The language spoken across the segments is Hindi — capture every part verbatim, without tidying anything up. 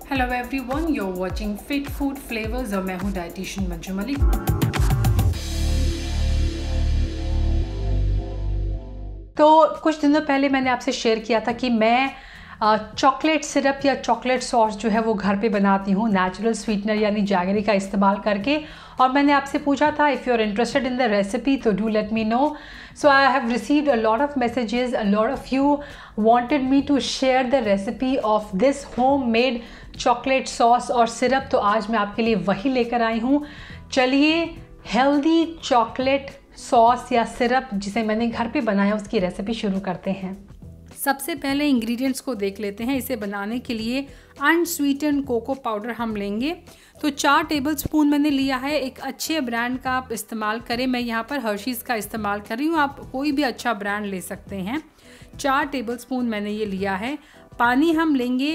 Hello everyone, you are watching fit food flavours और मैं हूँ डाइटिशियन मंजू मलिक। तो कुछ दिनों पहले मैंने आपसे शेयर किया था कि मैं चॉकलेट सिरप या चॉकलेट सॉस जो है वो घर पे बनाती हूँ नेचुरल स्वीटनर यानी जैगरी का इस्तेमाल करके। और मैंने आपसे पूछा था if you are interested in the recipe तो do let me know. So I have received a lot of messages, a lot of you wanted me to share the recipe of this home made chocolate sauce और सिरप। तो आज मैं आपके लिए वही लेकर आई हूँ। चलिए हेल्दी चॉकलेट सॉस या सिरप जिसे मैंने घर पे बनाया उसकी रेसिपी शुरू करते हैं। सबसे पहले इंग्रेडिएंट्स को देख लेते हैं। इसे बनाने के लिए अनस्वीटेंड कोको पाउडर हम लेंगे। तो चार टेबलस्पून मैंने लिया है। एक अच्छे ब्रांड का आप इस्तेमाल करें। मैं यहाँ पर हर्शीज़ का इस्तेमाल कर रही हूँ, आप कोई भी अच्छा ब्रांड ले सकते हैं। चार टेबलस्पून मैंने ये लिया है। पानी हम लेंगे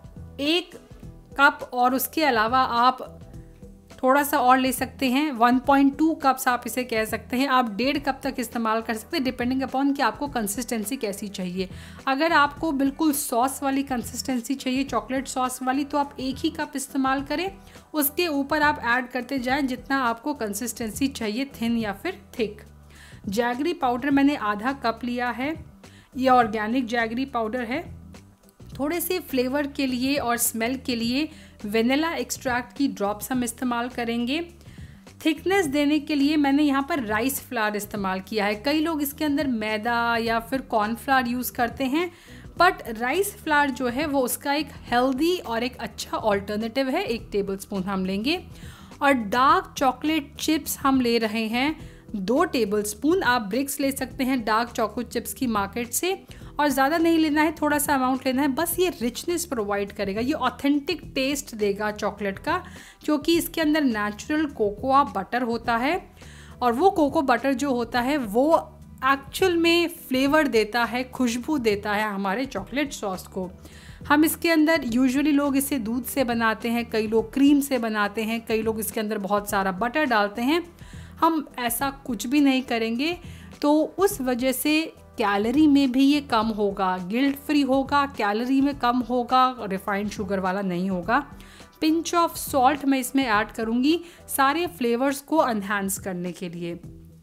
एक कप और उसके अलावा आप थोड़ा सा और ले सकते हैं। वन पॉइंट टू कप्स आप इसे कह सकते हैं। आप डेढ़ कप तक इस्तेमाल कर सकते हैं डिपेंडिंग अपॉन कि आपको कंसिस्टेंसी कैसी चाहिए। अगर आपको बिल्कुल सॉस वाली कंसिस्टेंसी चाहिए, चॉकलेट सॉस वाली, तो आप एक ही कप इस्तेमाल करें। उसके ऊपर आप ऐड करते जाएं जितना आपको कंसिस्टेंसी चाहिए, थिन या फिर थिक। जैगरी पाउडर मैंने आधा कप लिया है। ये ऑर्गेनिक जैगरी पाउडर है। थोड़े से फ्लेवर के लिए और स्मेल के लिए वेनिला एक्सट्रैक्ट की ड्रॉप्स हम इस्तेमाल करेंगे। थिकनेस देने के लिए मैंने यहाँ पर राइस फ्लावर इस्तेमाल किया है। कई लोग इसके अंदर मैदा या फिर कॉर्नफ्लावर यूज़ करते हैं, बट राइस फ्लावर जो है वो उसका एक हेल्दी और एक अच्छा ऑल्टरनेटिव है। एक टेबलस्पून हम लेंगे। और डार्क चॉकलेट चिप्स हम ले रहे हैं दो टेबलस्पून। आप ब्रिक्स ले सकते हैं डार्क चॉकलेट चिप्स की मार्केट से, और ज़्यादा नहीं लेना है, थोड़ा सा अमाउंट लेना है। बस ये रिचनेस प्रोवाइड करेगा, ये ऑथेंटिक टेस्ट देगा चॉकलेट का, क्योंकि इसके अंदर नेचुरल कोकोआ बटर होता है। और वो कोको बटर जो होता है वो एक्चुअल में फ्लेवर देता है, खुशबू देता है हमारे चॉकलेट सॉस को। हम इसके अंदर यूजुअली लोग इसे दूध से बनाते हैं, कई लोग क्रीम से बनाते हैं, कई लोग इसके अंदर बहुत सारा बटर डालते हैं। हम ऐसा कुछ भी नहीं करेंगे, तो उस वजह से कैलोरी में भी ये कम होगा, गिल्ट फ्री होगा, कैलोरी में कम होगा, रिफाइंड शुगर वाला नहीं होगा। पिंच ऑफ सॉल्ट मैं इसमें ऐड करूँगी सारे फ्लेवर्स को एनहांस करने के लिए।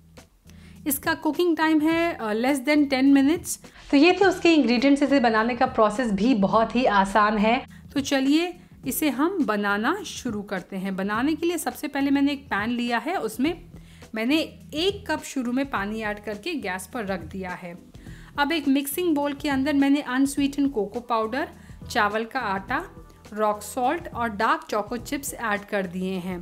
इसका कुकिंग टाइम है लेस देन टेन मिनट्स। तो ये थे उसके इंग्रेडिएंट्स। इसे बनाने का प्रोसेस भी बहुत ही आसान है। तो चलिए इसे हम बनाना शुरू करते हैं। बनाने के लिए सबसे पहले मैंने एक पैन लिया है, उसमें मैंने एक कप शुरू में पानी ऐड करके गैस पर रख दिया है। अब एक मिक्सिंग बोल के अंदर मैंने अनस्वीटेंड कोको पाउडर, चावल का आटा, रॉक सॉल्ट और डार्क चोको चिप्स ऐड कर दिए हैं।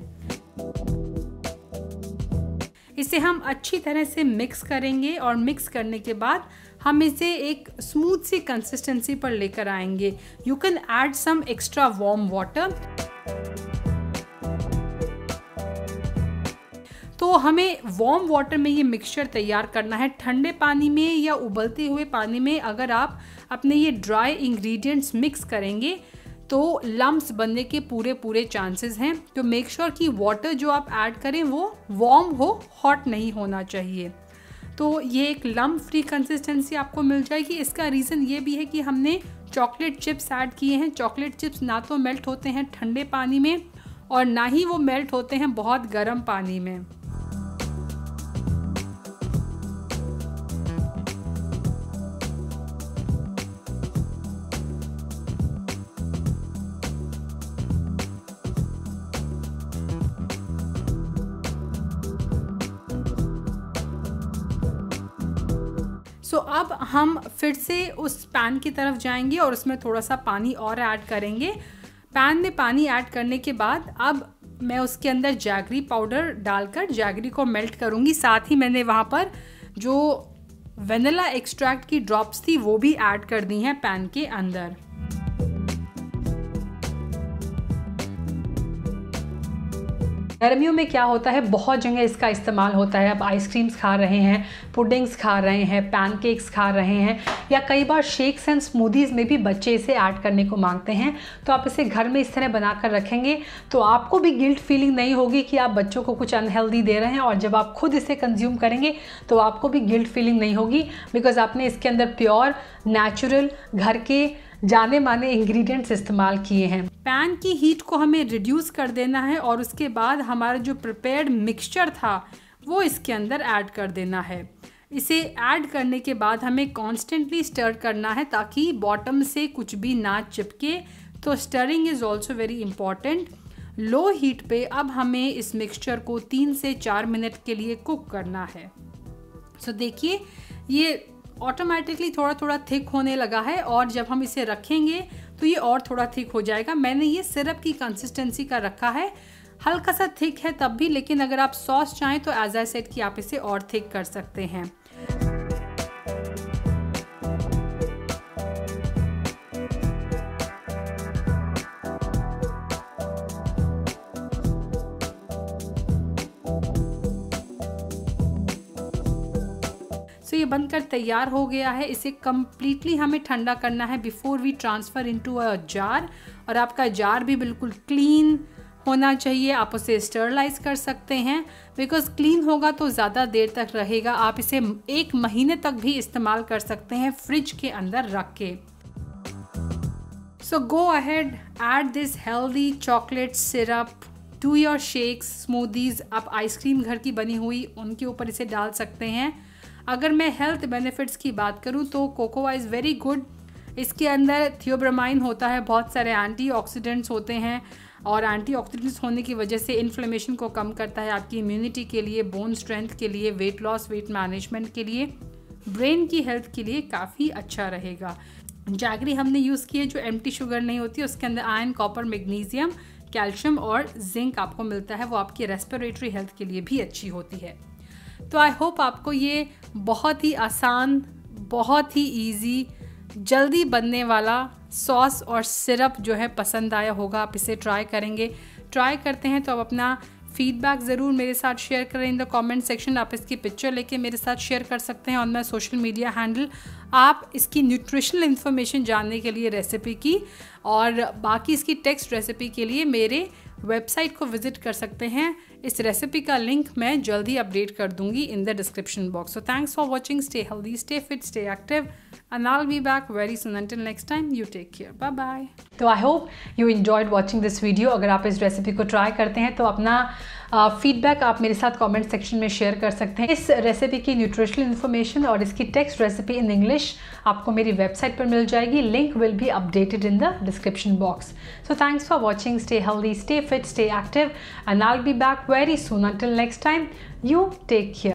इसे हम अच्छी तरह से मिक्स करेंगे और मिक्स करने के बाद हम इसे एक स्मूथ सी कंसिस्टेंसी पर लेकर आएंगे। You can add some extra warm water. तो हमें वार्म वाटर में ये मिक्सचर तैयार करना है। ठंडे पानी में या उबलते हुए पानी में अगर आप अपने ये ड्राई इंग्रेडिएंट्स मिक्स करेंगे तो लम्प्स बनने के पूरे पूरे चांसेस हैं। तो मेक श्योर कि वाटर जो आप ऐड करें वो वार्म हो, हॉट नहीं होना चाहिए। तो ये एक लम्प फ्री कंसिस्टेंसी आपको मिल जाएगी। इसका रीज़न ये भी है कि हमने चॉकलेट चिप्स ऐड किए हैं। चॉकलेट चिप्स ना तो मेल्ट होते हैं ठंडे पानी में और ना ही वो मेल्ट होते हैं बहुत गर्म पानी में। सो so, अब हम फिर से उस पैन की तरफ जाएंगे और उसमें थोड़ा सा पानी और ऐड करेंगे। पैन में पानी ऐड करने के बाद अब मैं उसके अंदर जैगरी पाउडर डालकर जैगरी को मेल्ट करूँगी। साथ ही मैंने वहाँ पर जो वेनिला एक्सट्रैक्ट की ड्रॉप्स थी वो भी ऐड कर दी हैं पैन के अंदर। गर्मियों में क्या होता है, बहुत जगह इसका इस्तेमाल होता है। आप आइसक्रीम्स खा रहे हैं, पुडिंग्स खा रहे हैं, पैनकेक्स खा रहे हैं, या कई बार शेक्स एंड स्मूदीज़ में भी बच्चे इसे ऐड करने को मांगते हैं। तो आप इसे घर में इस तरह बनाकर रखेंगे तो आपको भी गिल्ट फीलिंग नहीं होगी कि आप बच्चों को कुछ अनहेल्दी दे रहे हैं, और जब आप खुद इसे कंज्यूम करेंगे तो आपको भी गिल्ट फीलिंग नहीं होगी, बिकॉज आपने इसके अंदर प्योर नेचुरल घर के जाने माने इंग्रेडिएंट्स इस्तेमाल किए हैं। पैन की हीट को हमें रिड्यूस कर देना है और उसके बाद हमारा जो प्रिपेयर्ड मिक्सचर था वो इसके अंदर ऐड कर देना है। इसे ऐड करने के बाद हमें कॉन्स्टेंटली स्टर करना है ताकि बॉटम से कुछ भी ना चिपके। तो stirring is also very important. Low heat पे अब हमें इस मिक्सचर को तीन से चार मिनट के लिए कुक करना है। सो so, देखिए ये ऑटोमेटिकली थोड़ा थोड़ा थिक होने लगा है और जब हम इसे रखेंगे तो ये और थोड़ा थिक हो जाएगा। मैंने ये सिरप की कंसिस्टेंसी का रखा है, हल्का सा थिक है तब भी, लेकिन अगर आप सॉस चाहें तो एज आई सेड कि आप इसे और थिक कर सकते हैं। सो so, ये बनकर तैयार हो गया है। इसे कम्प्लीटली हमें ठंडा करना है before we transfer into a jar. और आपका जार भी बिल्कुल क्लीन होना चाहिए। आप उसे स्टरलाइज कर सकते हैं, बिकॉज क्लीन होगा तो ज़्यादा देर तक रहेगा। आप इसे एक महीने तक भी इस्तेमाल कर सकते हैं फ्रिज के अंदर रख के। So go ahead, add this healthy chocolate syrup to your shakes, smoothies. आप आइसक्रीम घर की बनी हुई उनके ऊपर इसे डाल सकते हैं। अगर मैं हेल्थ बेनिफिट्स की बात करूं तो कोकोआ इज़ वेरी गुड। इसके अंदर थियोब्रोमाइन होता है, बहुत सारे एंटीऑक्सीडेंट्स होते हैं और एंटीऑक्सीडेंट्स होने की वजह से इन्फ्लेमेशन को कम करता है, आपकी इम्यूनिटी के लिए, बोन स्ट्रेंथ के लिए, वेट लॉस, वेट मैनेजमेंट के लिए, ब्रेन की हेल्थ के लिए काफ़ी अच्छा रहेगा। जैगरी हमने यूज़ की है जो एम्प्टी शुगर नहीं होती, उसके अंदर आयरन, कॉपर, मैग्नीशियम, कैल्शियम और जिंक आपको मिलता है, वो आपकी रेस्पिरेटरी हेल्थ के लिए भी अच्छी होती है। तो आई होप आपको ये बहुत ही आसान, बहुत ही इजी, जल्दी बनने वाला सॉस और सिरप जो है पसंद आया होगा। आप इसे ट्राई करेंगे, ट्राई करते हैं तो आप अपना फीडबैक ज़रूर मेरे साथ शेयर करें इन द कमेंट सेक्शन। आप इसकी पिक्चर लेके मेरे साथ शेयर कर सकते हैं on my social media handle. आप इसकी न्यूट्रिशनल इन्फॉर्मेशन जानने के लिए रेसिपी की और बाकी इसकी टेक्स्ट रेसिपी के लिए मेरे वेबसाइट को विजिट कर सकते हैं। इस रेसिपी का लिंक मैं जल्दी अपडेट कर दूंगी in the description box. So thanks for watching, stay healthy, stay fit, stay active, and I'll be back very soon. Until next time, you take care. Bye bye. तो I hope you enjoyed watching this video. अगर आप इस रेसिपी को ट्राई करते हैं तो अपना फीडबैक uh, आप मेरे साथ कमेंट सेक्शन में शेयर कर सकते हैं। इस रेसिपी की न्यूट्रिशनल इन्फॉर्मेशन और इसकी टेक्स्ट रेसिपी इन इंग्लिश आपको मेरी वेबसाइट पर मिल जाएगी। Link will be updated in the description box. So thanks for watching, stay healthy, stay fit, stay active, and I'll be back very soon. Until next time, you take care.